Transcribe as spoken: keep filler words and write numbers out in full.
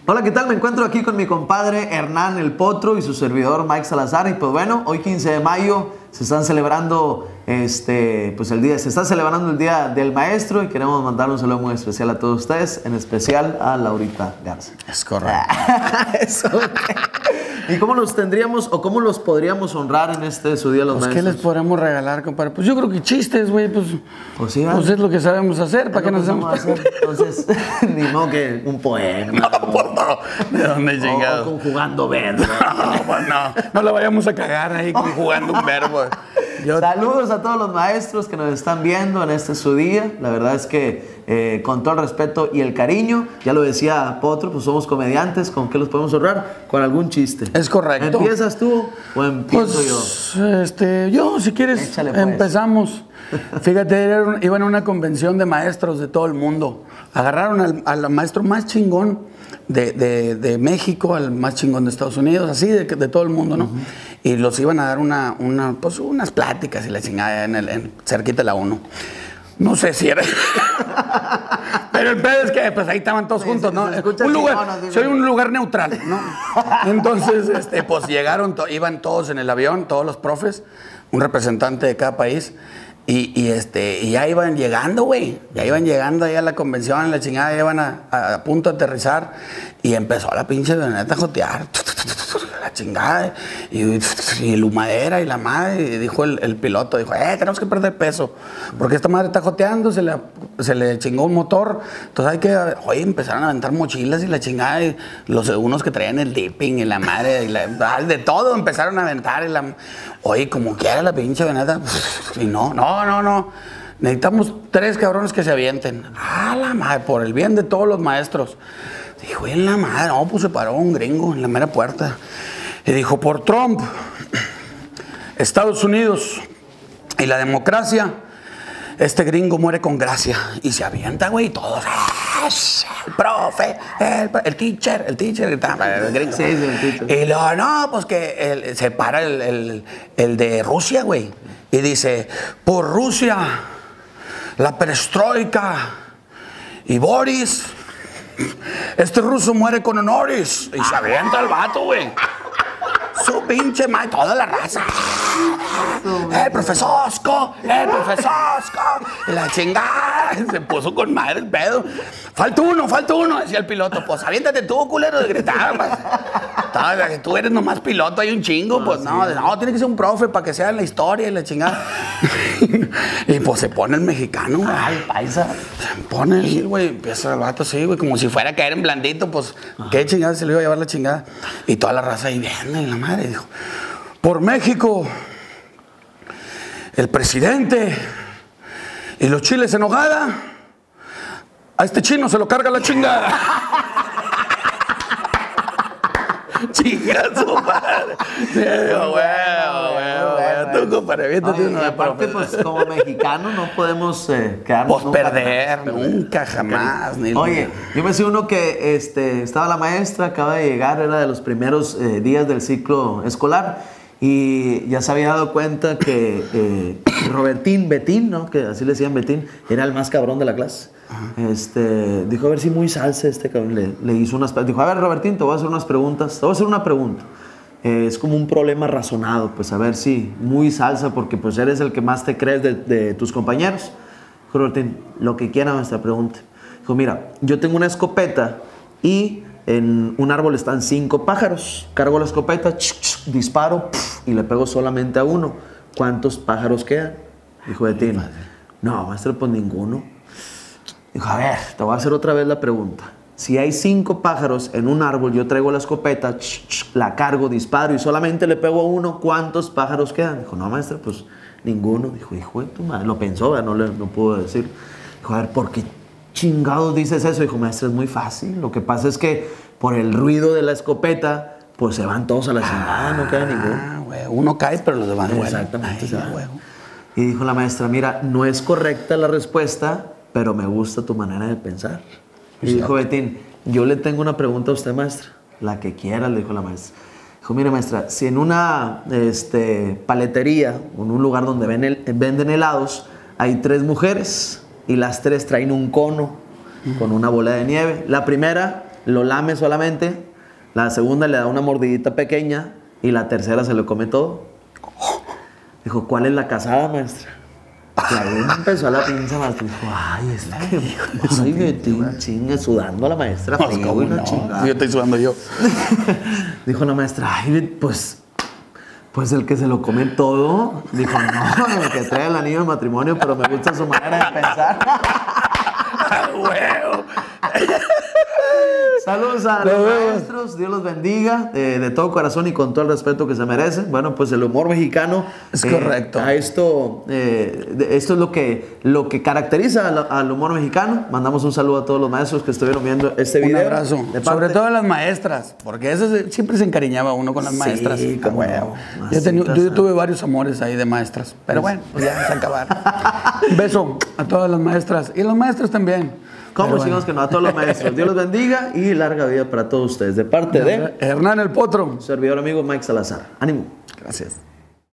Hola, ¿qué tal? Me encuentro aquí con mi compadre Hernán el Potro y su servidor Mike Salazar. Y pues bueno, hoy quince de mayo se están celebrando este, pues el día, se está celebrando el Día del Maestro y queremos mandar un saludo muy especial a todos ustedes, en especial a Laurita Garza. Es correcto. Eso. ¿Y cómo los tendríamos o cómo los podríamos honrar en este su Día de los Pues, Maestros? ¿qué les podríamos regalar, compadre? Pues yo creo que chistes, güey, pues, Pues sí, pues es lo que sabemos hacer, ¿para qué nos hacemos? hacer? Entonces, ni modo que un poema. No, por favor. ¿De dónde O chingado? conjugando verbos. No, pues no, no le vayamos a cagar ahí jugando un verbo. Yo... Saludos a todos los maestros que nos están viendo en este su día. La verdad es que eh, con todo el respeto y el cariño, ya lo decía Potro, pues somos comediantes. ¿Con qué los podemos honrar? Con algún chiste. Es correcto. ¿Empiezas tú o empiezo Pues, yo? este, yo, si quieres, Échale, pues. empezamos. Fíjate, era- iban a una convención de maestros de todo el mundo. Agarraron al, al maestro más chingón de, de, de México, al más chingón de Estados Unidos, así de, de todo el mundo, ¿no? Uh-huh. Y los iban a dar una, una, pues, unas pláticas y la chingada en el, en, cerquita de la ONU. No sé si era... Pero el pedo es que pues ahí estaban todos Sí, juntos, sí, ¿no? se escucha Un lugar, chingón, así, soy ¿no? un lugar neutral, ¿no? Entonces, este, pues llegaron, to- iban todos en el avión, todos los profes, un representante de cada país, y, y, este, y ya iban llegando, güey, ya iban llegando ahí a la convención, la chingada, ya iban a, a, a punto de aterrizar, y empezó la pinche avioneta a jotear, la chingada, y, y el humadera y la madre, y dijo el, el piloto, dijo, eh, tenemos que perder peso, porque esta madre está joteando, se le, se le chingó un motor, entonces hay que, oye, empezaron a aventar mochilas y la chingada, y los unos que traían el dipping y la madre, y la, de todo empezaron a aventar, y la, oye, como quiera la pinche avioneta, y no, no, no, no, necesitamos tres cabrones que se avienten, ah, la madre, por el bien de todos los maestros. Dijo, en la madre, no, pues se paró un gringo en la mera puerta. Y dijo, por Trump, Estados Unidos y la democracia, este gringo muere con gracia. Y se avienta, güey, y todos, el profe, el, el teacher, el teacher, el gringo. Sí, sí, el teacher. Y luego, no, pues que el, se para el, el, el de Rusia, güey. Y dice, por Rusia, la perestroika y Boris... Este ruso muere con honores. Y se avienta el vato, güey. Su pinche madre, toda la raza. El profesor Osco, el profesor Osco. Y la chingada. Se puso con madre el pedo. Falta uno, falta uno, decía el piloto. Pues aviéntate tú, culero, gritaban. Pues. Tú eres nomás piloto, hay un chingo. Pues no, no, tiene que ser un profe para que sea la historia y la chingada. Y pues se pone el mexicano, güey. Ay, paisa. Se pone ahí, güey, empieza el vato así, güey, como si fuera a caer en blandito, pues, ajá. ¿Qué chingada se le iba a llevar la chingada? Y toda la raza ahí viendo, y la madre dijo, por México, el presidente y los chiles en nogada, a este chino se lo carga la chingada. Chinga su madre. Sí, güey, güey, tú, compadre, viéndote una aparte, pues, como mexicanos no podemos eh, quedarnos Pues perder, nunca, jamás. Ni Oye, yo me sé uno que este, estaba la maestra, acaba de llegar, era de los primeros eh, días del ciclo escolar y ya se había dado cuenta que eh, Robertín, Betín, ¿no? Que así le decían Betín, era el más cabrón de la clase. Este, dijo, a ver si muy salsa este cabrón. Le, le hizo unas Dijo, a ver, Robertín, te voy a hacer unas preguntas. Te voy a hacer una pregunta. Eh, es como un problema razonado, pues a ver si muy salsa, porque pues eres el que más te crees de, de tus compañeros. Dijo, Robertín, lo que quiera nuestra pregunta. Dijo, mira, yo tengo una escopeta y en un árbol están cinco pájaros. Cargo la escopeta, ch, ch, disparo pf, y le pego solamente a uno. ¿Cuántos pájaros quedan? Dijo Betín, no, maestro, pues ninguno. Dijo, a ver, te voy a hacer otra vez la pregunta. Si hay cinco pájaros en un árbol, yo traigo la escopeta, ch, ch, la cargo, disparo y solamente le pego a uno, ¿cuántos pájaros quedan? Dijo, no, maestro, pues ninguno. Dijo, hijo de tu madre, lo pensó, ¿verdad? No, le, no pudo decir. Dijo, a ver, ¿por qué chingados dices eso? Dijo, maestro, es muy fácil. Lo que pasa es que por el ruido de la escopeta, pues se van todos a la chingada, ah, no queda ninguno. Ah, güey, uno cae, pero los demás no. Exactamente. Ay, güey. Y dijo la maestra, mira, no es correcta la respuesta, pero me gusta tu manera de pensar. Y sí, dijo Betín, yo le tengo una pregunta a usted, maestra. La que quiera, le dijo la maestra. Dijo, mire, maestra, si en una este, paletería, en un lugar donde ven el, venden helados, hay tres mujeres y las tres traen un cono con una bola de nieve. La primera lo lame solamente, la segunda le da una mordidita pequeña y la tercera se lo come todo. Dijo, ¿cuál es la casada, maestra? Y ahí empezó a la pinza, maestra. Dijo, ay, es que... Ay, Betín, chingue, sudando a la maestra. No, frío, ¿cómo y la no? chingada. Yo estoy sudando yo. Dijo la maestra, ay, pues... Pues el que se lo come todo. Dijo, no, el que trae el anillo de matrimonio, pero me gusta su manera de pensar. ¡Huevo! Saludos a los maestros, Dios los bendiga, eh, de todo corazón y con todo el respeto que se merecen. Bueno, pues el humor mexicano. Es eh, correcto. A esto, eh, de- esto es lo que, lo que caracteriza al, al humor mexicano. Mandamos un saludo a todos los maestros que estuvieron viendo este Un video. abrazo. de parte- Sobre todo a las maestras, porque eso se- siempre se encariñaba uno con las Sí, maestras. cómo A no. huevo. Así Yo, tenía- yo pasa. tuve varios amores ahí de maestras, pero bueno, pues ya se acabaron. Un beso a todas las maestras y a los maestros también. ¿Cómo Pero chicos bueno. que no? A todos los maestros. Dios los bendiga y larga vida para todos ustedes. De parte de Hernán el Potro. servidor amigo Mike Salazar. Ánimo. Gracias.